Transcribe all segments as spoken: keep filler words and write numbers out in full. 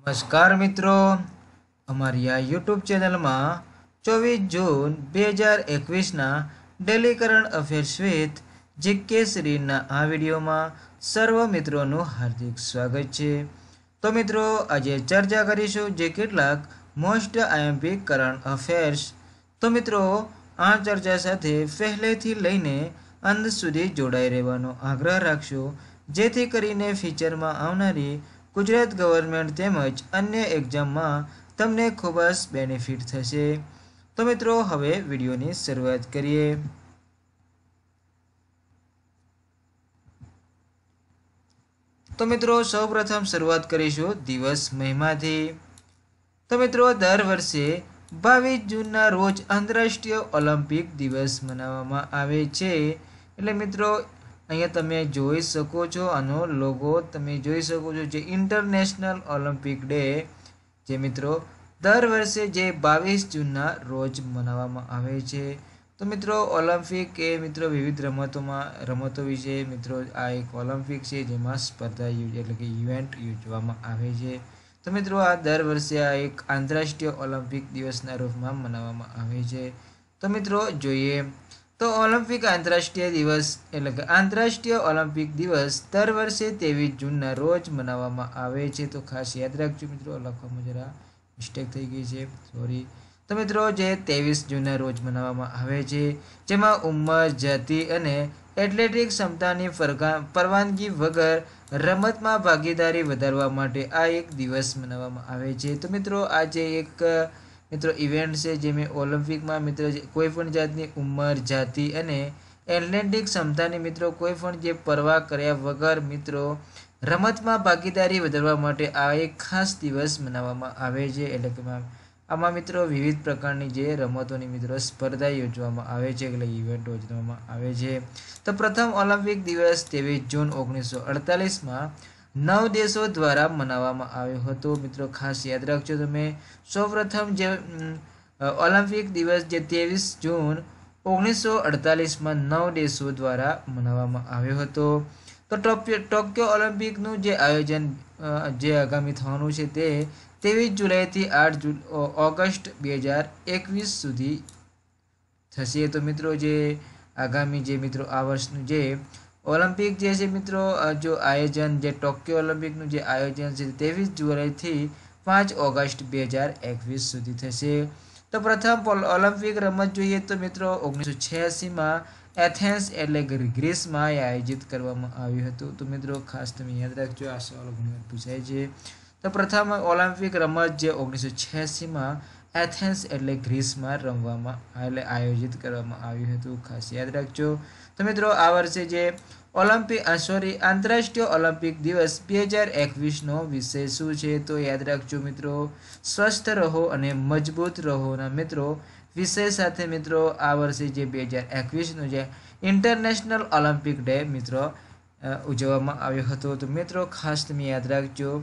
नमस्कार मित्रों, अमरी आ YouTube channel में चौबीस जून बेहजार एकवीसना daily current affairs with GK सीरीजना आ विडियो में सर्व मित्रों हार्दिक स्वागत है। तो मित्रों, आज चर्चा करीशुं जे केटलाक मोस्ट आईएमपी करंट अफेर्स। तो मित्रों, आ चर्चा साथे पहलेथी लईने अंत सुधी जोड़ाई रहेवानो आग्रह राखशो, जेथी करीने फ्यूचर में आवनारी गुजरात गवर्नमेंट तेमज अन्य एक्जाम में तमने खूब ज बेनिफिट थशे। तो मित्रों, हवे विडियोनी शरूआत करिए। तो मित्रों, सौ प्रथम शुरुआत करीशुं दिवस महिमा थी। तो मित्रों, दर वर्षे बावीस जून रोज आंतरराष्ट्रीय ओलंपिक दिवस मनाववामां आवे छे। एटले मित्रों, अहींया तमे जोई शको छो आनो लोगो तमे जोई शको छो, जे इंटरनेशनल ओलंपिक डे जे मित्रों दर वर्षे जे बावीस जून रोज मनाववामां आवे छे। तो मित्रों, ओलंपिक ए मित्रों विविध रमतों में रमतों विषे मित्रों आ एक ओलंपिक है जेमां स्पर्धा एटले के इवेंट योजवामां आवे छे। तो मित्रों, आ दर वर्षे आ एक आंतरराष्ट्रीय ओलंपिक दिवसना रूपमां मनाववामां आवे छे। तो मित्रों, जोईए तो ओलंपिक आंतरराष्ट्रीय दिवस एटले के आंतरराष्ट्रीय ओलंपिक दिवस दर वर्षे तेवीस जून रोज मनाववामां आवे छे। तो खास याद राखजो मित्रों, लखवामां जरा मिस्टेक थई गई छे, सॉरी। तो मित्रों, जे तेवीस जून रोज मनाववामां आवे छे, जेमां उंमर, जाति अने एथलेटिक क्षमतानी परवानगी वगर रमत में भागीदारी वधारवा माटे आ एक दिवस मनाववामां आवे छे। तो मित्रों, आज एक मित्रों इवेंट है जेमें ओलंपिक में मित्रों कोईपण जातनी उंमर, जाति अने एथलेटिक क्षमतानी मित्रों कोईपण जे परवाह कर्या वगर मित्रों रमत में भागीदारी वधारवा माटे आ एक खास दिवस मनाववामां आवे छे। एटले के आमां मित्रों विविध प्रकारनी जे रमतोनी मित्रों स्पर्धा योजवामां आवे छे, એટલે इवेंट योजवामां आवे छे। तो प्रथम ओलंपिक दिवस तेवीस जून ओगनीस सौ अड़तालीस में नौ देशों द्वारा मनाववामां आव्यो हतो। मित्रों, खास याद राखजो तमे सौ प्रथम जे ओलंपिक दिवस जे तेवीस जून ओगनीस सौ अड़तालीस में नौ देशों द्वारा मनाववामां आव्यो हतो। तो टोक्यो ओलंपिकનું જે આયોજન જે આગામી થવાનું છે તે तेवीस जुलाई थी आठ जू ऑगस्ट बेहजार एकवीस सुधी थशे। तो मित्रों, जे आगामी जे मित्रों आ वर्षनु जे ओलंपिक जे छे मित्रों जो आयोजन जे टोक्यो ओलंपिकનું जे आयोजन छे तेवीस जुलाई थी पांच ऑगस्ट बेहजार एकवीस सुधी थशे। तो प्रथम ओलंपिक रमत जोईए तो मित्रों ओगनीस सौ छियासी में एथेन्स एटले ग्रीस में आयोजित करवामां आव्युं हतुं। तो मित्रों, खास तमे याद राखजो, आ सवाल घणी વાર पूछाय छे। तो प्रथम ओलंपिक रमत जे ओगनीस सौ छियासी में एथेन्स एटले ग्रीस में रमवामां एटले आयोजित करवामां आव्युं हतुं, खास याद राखजो। तो मित्रों, आ वर्षे जे ओलंपिक सॉरी आंतरराष्ट्रीय ओलंपिक दिवस बेहजार एकवीस नो विषय शुं छे, तो याद राखजो मित्रों स्वस्थ रहो अने मजबूत रहो ना मित्रों विषय साथे मित्रों आ वर्षे जे बेहजार एकवीस नो जे इंटरनेशनल ओलंपिक डे मित्रों उजववामां आव्यो हतो। तो मित्रों, खास तमे याद राखजो।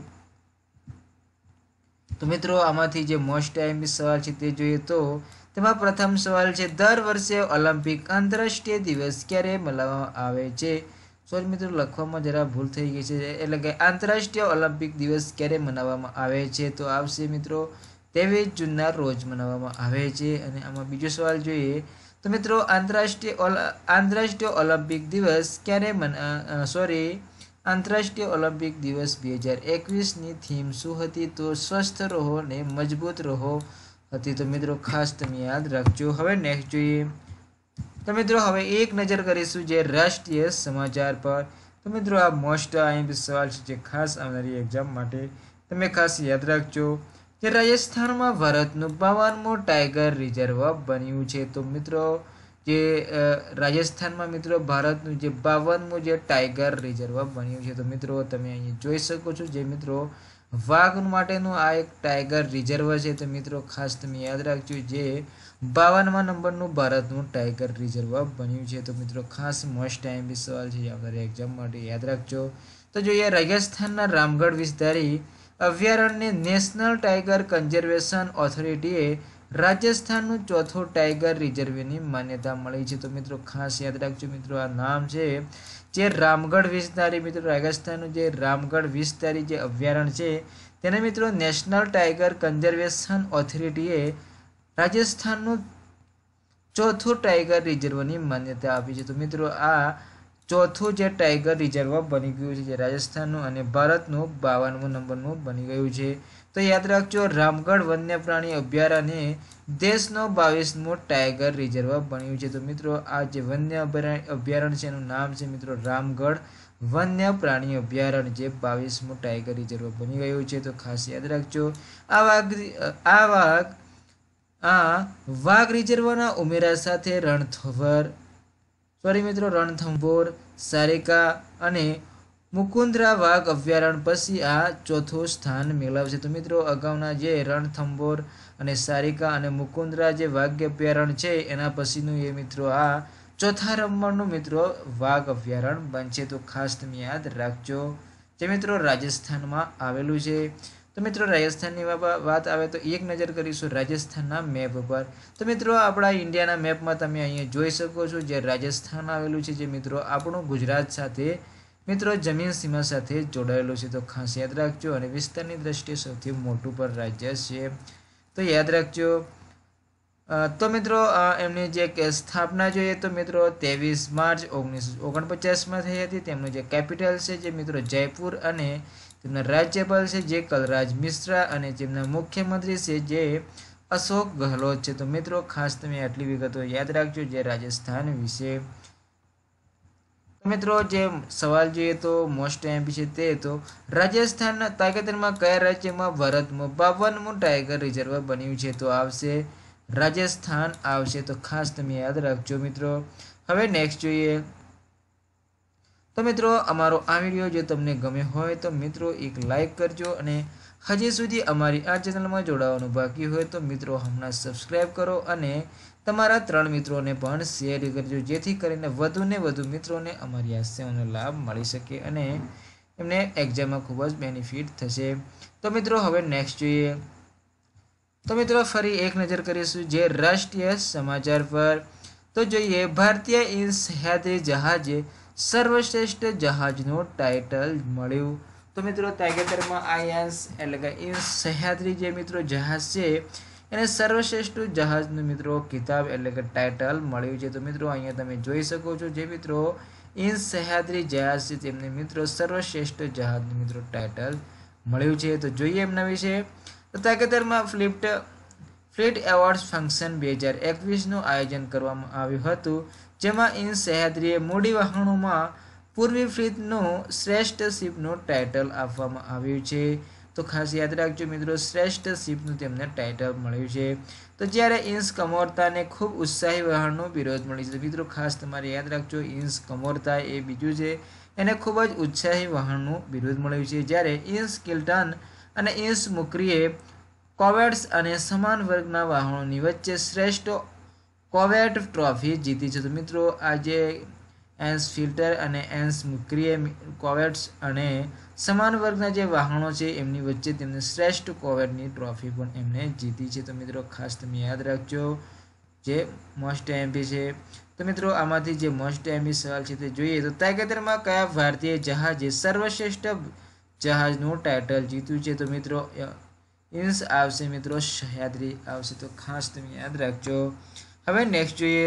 तो मित्रों, आमांथी जे मोस्ट आईएमपी सवाल छे ते जोईए तो तेमां प्रथम सवाल छे दर वर्षे ओलंपिक आंतरराष्ट्रीय दिवस क्यारे मनाववामां आवे छे। सॉरी मित्रों, लखवामां जरा भूल थई गई छे, एटले के आंतरराष्ट्रीय ओलंपिक दिवस क्यारे मनाववामां आवे छे, तो आवशे मित्रों तेवीस जूनना रोज मनाववामां आवे छे। अने आमां बीजो सवाल जोईए तो मित्रों आंतरराष्ट्रीय आंतरराष्ट्रीय ओलंपिक दिवस क्यारे मना सॉरी आंतरराष्ट्रीय ओलंपिक दिवस बेहजार एकवीस नी थीम शुं हती, तो स्वस्थ रहो ने मजबूत रहो हती। तो मित्रों, खास तमे याद राखजो। हवे नेक्स्ट जोईए तो मित्रों हवे एक नजर करीशुं जे राष्ट्रीय समाचार पर। तो मित्रों, आ मोस्ट आईएमपी सवाल छे जे खास आवनारी एक्जाम माटे तमे खास याद राखजो। जे राजस्थान में भारतनुं बावनमो टाइगर रिजर्व बन्युं छे। तो मित्रों, जे राजस्थान में मित्रों भारतनुं जे बावनमो जे टाइगर रिजर्व बन्युं छे। तो मित्रों तमे अहीं जोई शको छो जे मित्रों वाघ माटेनुं आ एक टाइगर रिजर्व छे। तो मित्रों, खास तमे याद राखजो जे बावनमा नंबरनुं भारतनुं टाइगर रिजर्व बन्युं छे। तो मित्रों, खास मोस्ट आईएमपी सवाल छे आवनारी एक्जाम माटे याद राखजो। तो जोईए राजस्थानना रामगढ़ विस्तारी अभयारण्य नेशनल टाइगर कन्जर्वेशन ऑथोरिटीए राजस्थाननुं चौथो टाइगर रिजर्वनी मान्यता मळी छे। तो मित्रों, खास याद राखजो मित्रों आ नाम छे જે રામગઢ વિસ્તારી મિત્રો રાજસ્થાનનું જે રામગઢ વિસ્તારી જે અભયારણ્ય છે તેને મિત્રો નેશનલ ટાઈગર કન્ઝર્વેશન ઓથોરિટીએ રાજસ્થાનનું ચોથું ટાઈગર રિઝર્વની માન્યતા આપી છે। તો મિત્રો આ ચોથું જે ટાઈગર રિઝર્વ બની ગયું છે જે રાજસ્થાનનું અને ભારતનું બાવનમું નંબરનું બની ગયું છે। તો યાદ રાખજો રામગઢ વન્ય પ્રાણી અભયારણ્ય દેશનો બાવીસમું ટાઈગર રિઝર્વ બન્યું છે। તો મિત્રો આ જે વન્ય અભયારણ્ય છે એનું નામ છે મિત્રો રામગઢ વન્ય પ્રાણી અભયારણ્ય જે બાવીસમું ટાઈગર રિઝર્વ બની ગયું છે। તો ખાસ યાદ રાખજો આ વાઘ આ વાઘ આ વાઘ રિઝર્વના ઉમેરા સાથે રણથંભોર સોરી મિત્રો રણથંભોર સારિકા અને મુકુંદરા વાઘ અભયારણ્ય પછી આ ચોથું સ્થાન મેળવશે। તો મિત્રો અગાઉના જે રણથંભોર અને સારિકા અને મુકુંદરા જે વાઘ અભયારણ્ય છે એના પછીનું એ મિત્રો આ ચોથા નંબરનું મિત્રો વાઘ અભયારણ્ય બનશે। તો ખાસ તમે યાદ રાખજો જે મિત્રો રાજસ્થાનમાં આવેલું છે। તો મિત્રો રાજસ્થાનની વાત આવે તો એક નજર કરીશું રાજસ્થાનના મેપ પર। તો મિત્રો આપણા ઇન્ડિયાના મેપમાં તમે અહીંયા જોઈ શકો છો જે રાજસ્થાન આવેલું છે જે મિત્રો આપણું ગુજરાત સાથે મિત્રો જમીન સીમા સાથે જોડાયેલું છે। તો ખાસ યાદ રાખજો અને વિસ્તારની દ્રષ્ટિએ સૌથી મોટું પર રાજ્ય છે। તો યાદ રાખજો તો મિત્રો એમની જે સ્થાપના જોઈએ તો મિત્રો ત્રેવીસ માર્ચ ઓગણીસો ઓગણપચાસમાં થઈ હતી। તેમનું જે કેપિટલ છે જે મિત્રો જયપુર અને તેમના રાજ્યપાલ છે જે કલરાજ મિશ્રા અને તેમના મુખ્યમંત્રી છે જે અશોક ગહલોત છે। તો મિત્રો ખાસ તમે આટલી વિગતો યાદ રાખજો જે રાજસ્થાન વિશે। મિત્રો જે સવાલ જોઈએ તો મોસ્ટ એમપી છે તે તો રાજસ્થાનના તાજેતરમાં કયા રાજ્યમાં ભારતમાં બાવનમું ટાઈગર રિઝર્વ બન્યું છે? તો આવશે રાજસ્થાન આવશે। તો ખાસ તમે યાદ રાખજો મિત્રો। હવે નેક્સ્ટ જોઈએ તો મિત્રો અમારો આ વિડીયો જો તમને ગમે હોય તો મિત્રો એક લાઈક કરજો અને હજી સુધી અમારી આ ચેનલમાં જોડાવાનું બાકી હોય તો મિત્રો હમણાં સબસ્ક્રાઈબ કરો અને તમારા ત્રણ મિત્રોને પણ શેર કરજો જેથી કરીને વધુ ને વધુ મિત્રોને અમારી આ સેવાનો લાભ મળી શકે અને એમને એક્ઝામમાં ખૂબ જ બેનિફિટ થશે। તો મિત્રો હવે નેક્સ્ટ જોઈએ તો મિત્રો ફરી એક નજર કરીશું જે રાષ્ટ્રીય સમાચાર પર। તો જોઈએ ભારતીય ઈ સહ્યાદ્રી જહાજે સર્વશ્રેષ્ઠ જહાજનું ટાઇટલ મળ્યું। તો મિત્રો તાજેતરમાં આઈએનએસ એટલે કે ઈ સહ્યાદ્રી જે મિત્રો જહાજ છે એને સર્વશ્રેષ્ઠ જહાજનું મિત્રો કિતાબ એટલે કે ટાઇટલ મળ્યું છે। તો મિત્રો અહીંયા તમે જોઈ શકો છો જે મિત્રો ઈ સહ્યાદ્રી જહાજ છે તેમને મિત્રો સર્વશ્રેષ્ઠ જહાજનું મિત્રો ટાઇટલ મળ્યું છે। તો જોઈએ એમના વિશે તો તાજેતરમાં ફ્લિપ્ટ ફ્લીટ એવોર્ડ્સ ફંક્શન બે હજાર એકવીસનું આયોજન કરવામાં આવ્યું હતું જેમાં ઈ સહ્યાદ્રીએ મૂડી વાહનોમાં પૂર્વી ફ્લીટનું શ્રેષ્ઠ શિપનું ટાઇટલ આપવામાં આવ્યું છે। તો ખાસ યાદ રાખજો મિત્રો શ્રેષ્ઠ શિપનું તેમને ટાઇટલ મળ્યું છે। તો જ્યારે ઈન્સ કમોરતાને ખૂબ ઉત્સાહી વહાણનો બિરોધ મળી છે। મિત્રો ખાસ તમારે યાદ રાખજો ઈન્સ કમોરતા એ બીજું છે એને ખૂબ જ ઉત્સાહી વહાણનું બિરોધ મળ્યું છે જ્યારે ઈન્સ કિલ્ટન અને ઈન્સ મુકરીએ કોવેટ્સ અને સમાન વર્ગના વાહનોની વચ્ચે શ્રેષ્ઠ કોવેટ ટ્રોફી જીતી છે। તો મિત્રો આજે એન્સ ફિલ્ટર અને એન્સ મુકરીએ કોવેટ્સ અને સમાન વર્ગના જે વાહનો છે એમની વચ્ચે તેમને શ્રેષ્ઠ કોવેટની ટ્રોફી પણ એમને જીતી છે। તો મિત્રો ખાસ તમે યાદ રાખજો જે મોસ્ટ એમપી છે। તો મિત્રો આમાંથી જે મોસ્ટ એમપી સવાલ છે તે જોઈએ તો તાજેતરમાં કયા ભારતીય જહાજે સર્વશ્રેષ્ઠ જહાજનું ટાઇટલ જીત્યું છે? તો મિત્રો ઈન્સ આવશે મિત્રો સહ્યાદ્રી આવશે। તો ખાસ તમે યાદ રાખજો। હવે નેક્સ્ટ જોઈએ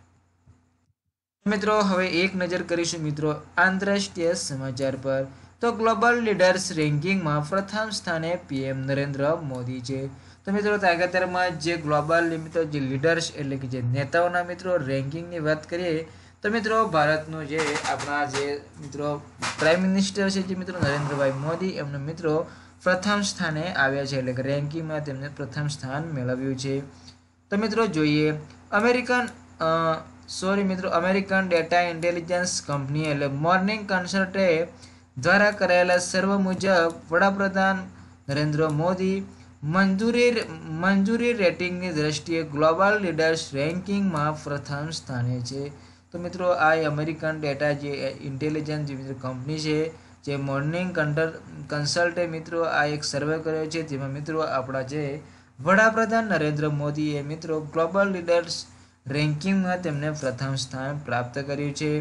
મિત્રો હવે એક નજર કરીશું મિત્રો આંતરરાષ્ટ્રીય સમાચાર પર। તો ગ્લોબલ લીડર્સ રેન્કિંગમાં પ્રથમ સ્થાને પીએમ નરેન્દ્ર મોદી છે। તો મિત્રો તાજેતરમાં જે ગ્લોબલ મિત્રો જે લીડર્સ એટલે કે જે નેતાઓના મિત્રો રેન્કિંગની વાત કરીએ તો મિત્રો ભારતનો જે આપણા જે મિત્રો પ્રાઇમ મિનિસ્ટર છે જે મિત્રો નરેન્દ્રભાઈ મોદી એમનો મિત્રો પ્રથમ સ્થાને આવ્યા છે એટલે કે રેન્કિંગમાં તેમને પ્રથમ સ્થાન મેળવ્યું છે। તો મિત્રો જોઈએ અમેરિકન સોરી મિત્રો અમેરિકન ડેટા ઇન્ટેલિજન્સ કંપની એટલે મોર્નિંગ કન્સલ્ટે દ્વારા કરાયેલા સર્વે મુજબ વડાપ્રધાન નરેન્દ્ર મોદી મંજૂરી મંજૂરી રેટિંગની દ્રષ્ટિએ ગ્લોબલ લીડર્સ રેન્કિંગમાં પ્રથમ સ્થાને છે। તો મિત્રો આ અમેરિકન ડેટા જે ઇન્ટેલિજન્સ જે મિત્રો કંપની છે જે મોર્નિંગ કન્સલ્ટે મિત્રો આ એક સર્વે કર્યો છે જેમાં મિત્રો આપણા જે વડાપ્રધાન નરેન્દ્ર મોદીએ મિત્રો ગ્લોબલ લીડર્સ રેન્કિંગમાં તેમને પ્રથમ સ્થાન પ્રાપ્ત કર્યું છે।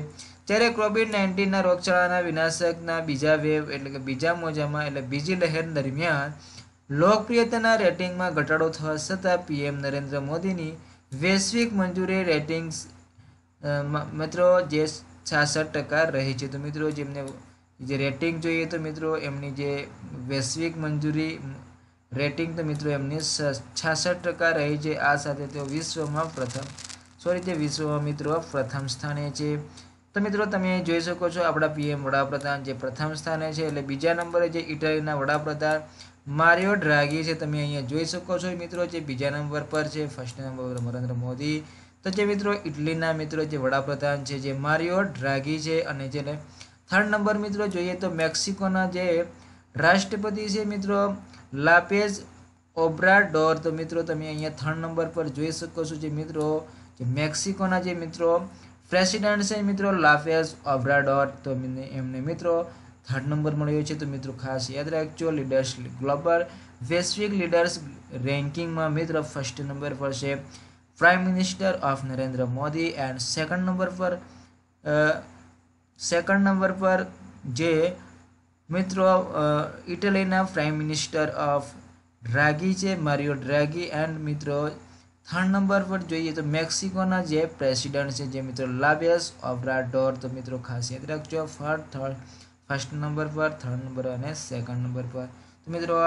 જ્યારે કોવિડ નાઇન્ટીનના રોગચાળાના વિનાશકના બીજા વેવ એટલે કે બીજા મોજામાં એટલે બીજી લહેર દરમિયાન લોકપ્રિયતાના રેટિંગમાં ઘટાડો થવા છતાં પીએમ નરેન્દ્ર મોદીની વૈશ્વિક મંજૂરી રેટિંગ્સ મિત્રો જે છાસઠ ટકા રહી છે। તો મિત્રો જેમને જે રેટિંગ જોઈએ તો મિત્રો એમની જે વૈશ્વિક મંજૂરી રેટિંગ તો મિત્રો એમની છાસઠ ટકા રહી છે। આ સાથે તેઓ વિશ્વમાં પ્રથમ સોરી તે વિશ્વમાં મિત્રો પ્રથમ સ્થાને છે। તો મિત્રો તમે જોઈ શકો છો આપણા પીએમ વડાપ્રધાન જે પ્રથમ સ્થાને છે એટલે બીજા નંબરે જે ઇટાલીના વડાપ્રધાન મારિયો ડ્રાગી છે તમે અહીંયા જોઈ શકો છો મિત્રો જે બીજા નંબર પર છે। ફર્સ્ટ નંબર પર નરેન્દ્ર મોદી તો જે મિત્રો ઇટલીના મિત્રો જે વડાપ્રધાન છે જે મારિયો ડ્રાગી છે અને જે થર્ડ નંબર મિત્રો જોઈએ તો મેક્સિકોના જે રાષ્ટ્રપતિ છે મિત્રો લાપેઝ ઓબ્રાડોર। તો મિત્રો તમે અહીંયા થર્ડ નંબર પર જોઈ શકો છો જે મિત્રો જે મેક્સિકોના જે મિત્રો પ્રેસિડેન્ટ છે મિત્રો લાપેઝ ઓબ્રાડોર તો એમને મિત્રો થર્ડ નંબર મળ્યો છે। તો મિત્રો ખાસ યાદ રાખજો લીડર્સ ગ્લોબલ વૈશ્વિક લીડર્સ રેન્કિંગમાં મિત્રો ફર્સ્ટ નંબર પર છે prime minister of Narendra Modi and second number પર સેકન્ડ નંબર પર જે મિત્રો ઇટલીના પ્રાઇમ મિનિસ્ટર ઓફ ડ્રાગી છે મારિયો ડ્રાગી એન્ડ મિત્રો થર્ડ નંબર પર જોઈએ તો મેક્સિકોના જે પ્રેસિડેન્ટ છે જે મિત્રો લાપેઝ ઓબ્રાડોર। તો મિત્રો ખાસ યાદ રાખજો ફર્સ્ટ થર્ડ ફર્સ્ટ નંબર પર થર્ડ નંબર અને સેકન્ડ નંબર પર તો મિત્રો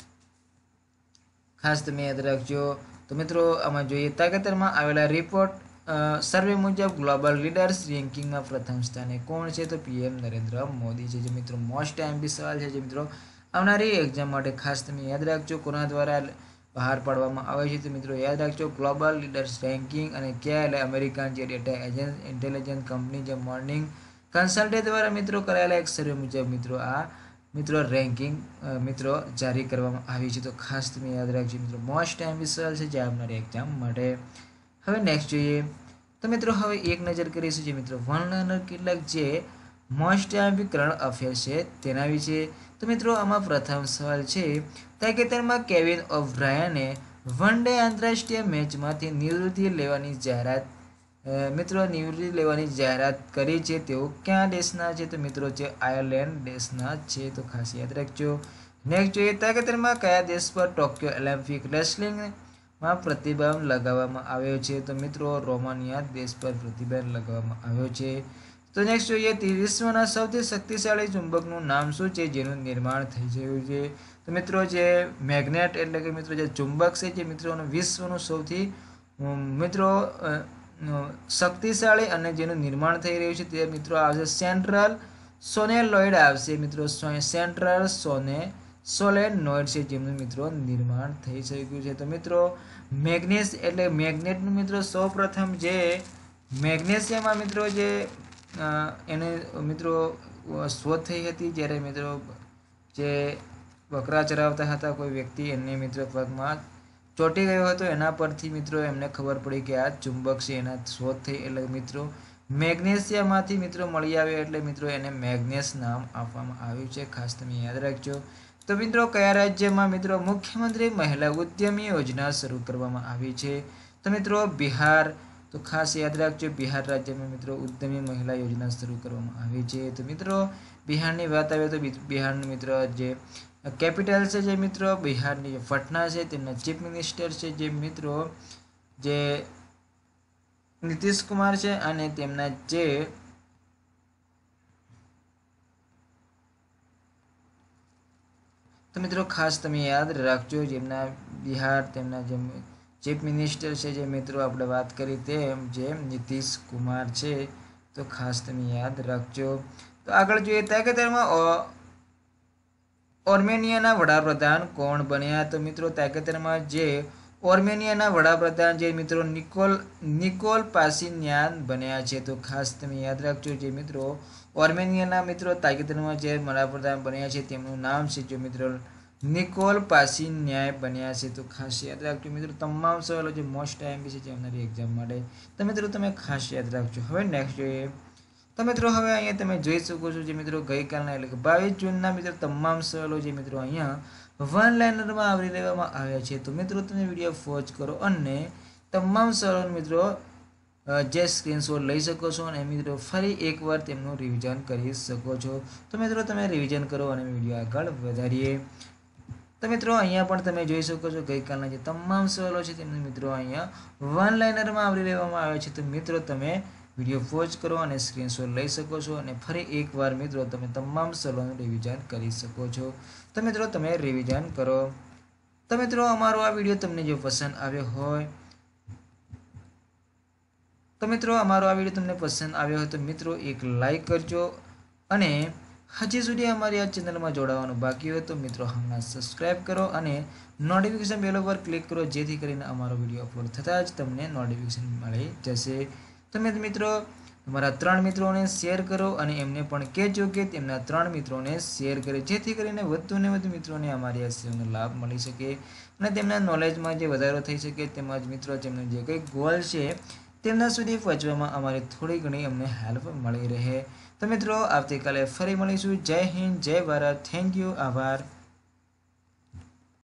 ખાસ તમે યાદ રાખજો। તો મિત્રો આમાં જોઈએ તાજેતરમાં આવેલા રિપોર્ટ સર્વે મુજબ ગ્લોબલ લીડર્સ રેન્કિંગમાં પ્રથમ સ્થાને કોણ છે તો પીએમ નરેન્દ્ર મોદી છે। જે મિત્રો મોસ્ટ એમપી સવાલ છે જે મિત્રો આવનારી એક્ઝામ માટે ખાસ તમે યાદ રાખજો કોના દ્વારા બહાર પાડવામાં આવે છે તો મિત્રો યાદ રાખજો ગ્લોબલ લીડર્સ રેન્કિંગ અને ક્યાં એટલે અમેરિકન જે ડેટા એજન્સ ઇન્ટેલિજન્સ કંપની જે મોર્નિંગ કન્સલ્ટે દ્વારા મિત્રો કરાયેલા એક સર્વે મુજબ મિત્રો આ મિત્રો રેન્કિંગ મિત્રો જારી કરવામાં આવી છે। તો ખાસ તમે યાદ રાખજો મિત્રો મોસ્ટ એમપી સવાલ છે જે આવનારી એક્ઝામ માટે। હવે નેક્સ્ટ જોઈએ તો મિત્રો હવે એક નજર કરીશું જે મિત્રો વન લર્નર કેટલાક જે મોસ્ટ એમપી કરંટ અફેર છે તેના વિશે। તો મિત્રો આમાં પ્રથમ સવાલ છે તાજેતરમાં કેવિન ઓબ્રાયને વન ડે આંતરરાષ્ટ્રીય મેચમાંથી નિવૃત્તિ લેવાની જાહેરાત મિત્રો નિવૃત્તિ લેવાની જાહેરાત કરી છે તેઓ ક્યાં દેશના છે તો મિત્રો છે આયર્લેન્ડ દેશના છે। તો ખાસ યાદ રાખજો। નેક્સ્ટ જોઈએ તાજેતરમાં કયા દેશ પર ટોક્યો ઓલિમ્પિક રેસલિંગમાં પ્રતિબંધ લગાવવામાં આવ્યો છે તો મિત્રો રોમાનિયા દેશ પર પ્રતિબંધ લગાવવામાં આવ્યો છે। તો નેક્સ્ટ જોઈએ વિશ્વના સૌથી શક્તિશાળી ચુંબકનું નામ શું છે જેનું નિર્માણ થઈ ગયું છે તો મિત્રો જે મેગ્નેટ એટલે કે મિત્રો જે ચુંબક છે જે મિત્રોનું વિશ્વનું સૌથી મિત્રો શક્તિશાળી અને જેનું નિર્માણ થઈ રહ્યું છે તે મિત્રો આવશે સેન્ટ્રલ સોલેનોઇડ આવશે મિત્રો સેન્ટ્રલ સોને સોલેનોઇડ છે જેમનું મિત્રો નિર્માણ થઈ શક્યું છે। તો મિત્રો મેગ્નેસ એટલે મેગ્નેટનું મિત્રો સૌપ્રથમ જે મેગ્નેશિયમમાં મિત્રો જે એને મિત્રો શોધ થઈ હતી જ્યારે મિત્રો જે બકરા ચરાવતા હતા કોઈ વ્યક્તિ એમને મિત્રો પગમાં ચોંટી ગયો હતો એના પરથી મિત્રો એમને ખબર પડી કે આ ચુંબક છે એના શોધ થઈ એટલે મિત્રો મેગ્નેશિયામાંથી મિત્રો મળી આવ્યો એટલે મિત્રો એને મેગ્નેસ નામ આપવામાં આવ્યું છે। ખાસ તમે યાદ રાખજો। તો મિત્રો કયા રાજ્યમાં મિત્રો મુખ્યમંત્રી મહિલા ઉદ્યમી યોજના શરૂ કરવામાં આવી છે તો મિત્રો બિહાર। તો ખાસ યાદ રાખજો બિહાર રાજ્યમાં મિત્રો ઉદ્યમી મહિલા યોજના શરૂ કરવામાં આવી છે। તો મિત્રો બિહારની વાત આવે તો બિહારનું મિત્રો જે કેપિટલ છે જે મિત્રો બિહારની જે પટના છે તેમના ચીફ મિનિસ્ટર છે જે મિત્રો જે નીતિશ કુમાર છે અને તેમના જે તો મિત્રો ખાસ તમે યાદ રાખજો જેમના બિહાર તેમના જે ચીફ મિનિસ્ટર છે જે મિત્રો આપણે વાત કરી તેમ જે નીતિશ કુમાર છે। તો ખાસ તમે યાદ રાખજો। તો આગળ જોઈએ તાજેતરમાં ઓર્મેનિયાના વડાપ્રધાન કોણ બન્યા તો મિત્રો તાજેતરમાં જે ઓર્મેનિયાના વડાપ્રધાન જે મિત્રો નિકોલ નિકોલ પાસિન્યાન બન્યા છે। તો ખાસ તમે યાદ રાખજો જે મિત્રો ઓર્મેનિયાના મિત્રો તાજેતરમાં જે વડાપ્રધાન બન્યા છે તેમનું નામ છે જો મિત્રો નિકોલ પાસિન્યાન બન્યા છે। તો ખાસ યાદ રાખજો મિત્રો તમામ સવાલો જે મોસ્ટ આઈએમપી છે જે આવનારી એક્ઝામ માટે તો મિત્રો તમે ખાસ યાદ રાખજો। હવે નેક્સ્ટ જોઈએ તો મિત્રો હવે અહીંયા તમે જોઈ શકો છો જે મિત્રો ગઈકાલના એટલે કે બાવીસ જૂનના મિત્રો તમામ સવાલો જે મિત્રો અહીંયા વન લાઇનરમાં આવરી લેવામાં આવ્યા છે। તો મિત્રો તમે વિડીયો ફોજ કરો અને તમામ સવાલો મિત્રો જે સ્ક્રીનશોટ લઈ શકો છો અને મિત્રો ફરી એકવાર તેમનું રિવિઝન કરી શકો છો। તો મિત્રો તમે રિવિઝન કરો અને વિડીયો આગળ વધારીએ। તો મિત્રો અહીંયા પણ તમે જોઈ શકો છો ગઈકાલના જે તમામ સવાલો છે તેમને મિત્રો અહીંયા વન લાઇનરમાં આવરી લેવામાં આવે છે। તો મિત્રો તમે વિડીયો પોઝ કરો અને સ્ક્રીનશોટ લઈ શકો છો અને ફરી એકવાર મિત્રો તમે તમામ સવાલોનું રિવિઝન કરી શકો છો। તો મિત્રો તમે રિવિઝન કરો। તો મિત્રો અમારો આ વિડીયો તમને જો પસંદ આવ્યો હોય તો મિત્રો અમારો આ વિડીયો તમને પસંદ આવ્યો હોય તો મિત્રો એક લાઈક કરજો અને હજી સુધી અમારી આ ચેનલમાં જોડાવાનું બાકી હોય તો મિત્રો હમણાં સબસ્ક્રાઇબ કરો અને નોટિફિકેશન બેલ પર ક્લિક કરો, જેથી કરીને અમારો વિડીયો અપલોડ થતાં જ તમને નોટિફિકેશન મળી જશે। તમે મિત્રો તમારા ત્રણ મિત્રોને શેર કરો અને એમને પણ કહેજો કે તેમના ત્રણ મિત્રોને શેર કરે, જેથી કરીને વધુ ને વધુ મિત્રોને અમારી આ સેવાનો લાભ મળી શકે અને તેમના નોલેજમાં જે વધારો થઈ શકે, તેમજ મિત્રો તેમનો જે કંઈ ગોલ છે તેમના સુધી પહોંચવામાં અમારી થોડી ઘણી અમને હેલ્પ મળી રહે। તો મિત્રો આવતીકાલે ફરી મળીશું। જય હિન્દ, જય ભારત, થેન્ક યુ, આભાર।